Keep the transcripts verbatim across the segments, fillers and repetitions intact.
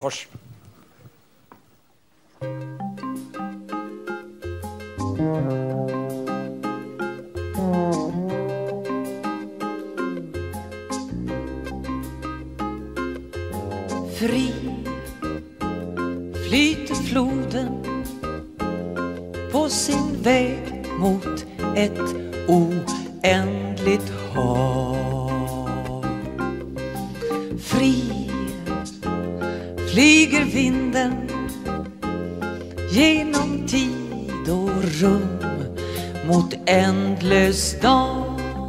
Fors. Fri flyter floden på sin väg mot ett oändligt hav. Fri flyger vinden genom tid och rum mot ändlös dag.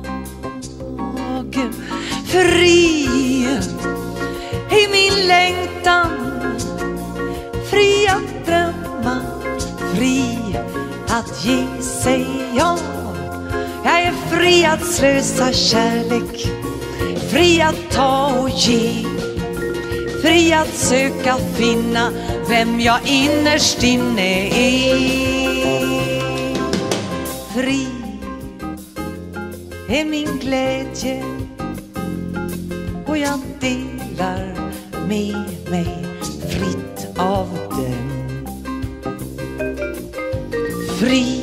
Fri i min längtan, fri att drömma, fri att ge sig av. Jag är fri att slösa kärlek, fri att ta och ge, fri att söka finna vem jag innerst inne är. Fri är min glädje och jag delar med mig fritt av den. Fri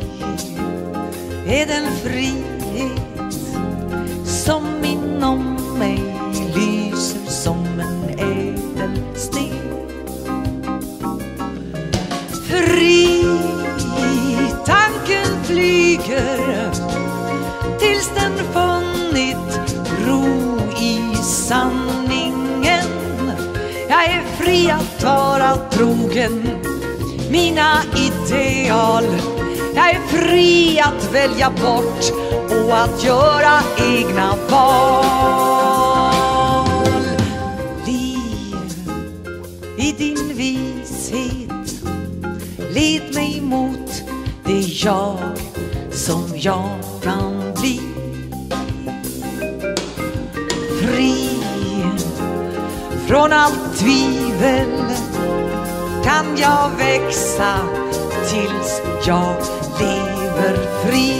är den frihet som inom mig lyser som en ädelsten. Fri tanken flyger tills den funnit ro i sanningen. Jag är fri att vara trogen mina ideal. Jag är fri att välja bort och att göra egna val. Liv i din vishet, led mig mot det jag som jag kan bli. Fri från allt tvivel kan jag växa tills jag lever fri.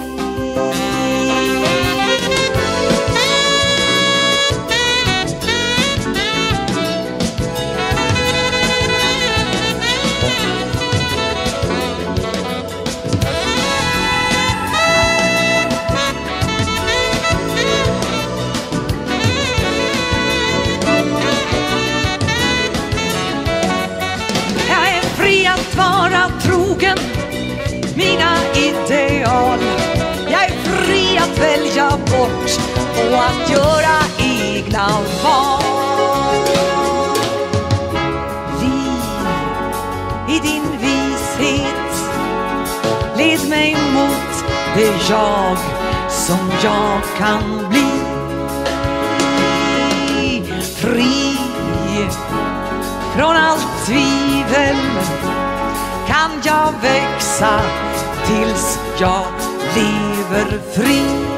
Vara trogen mina ideal. Jag är fri att välja bort och att göra egna val. Liv i din vishet, led mig mot det jag som jag kan bli. Fri från allt tvivel kan jag växa tills jag lever fri.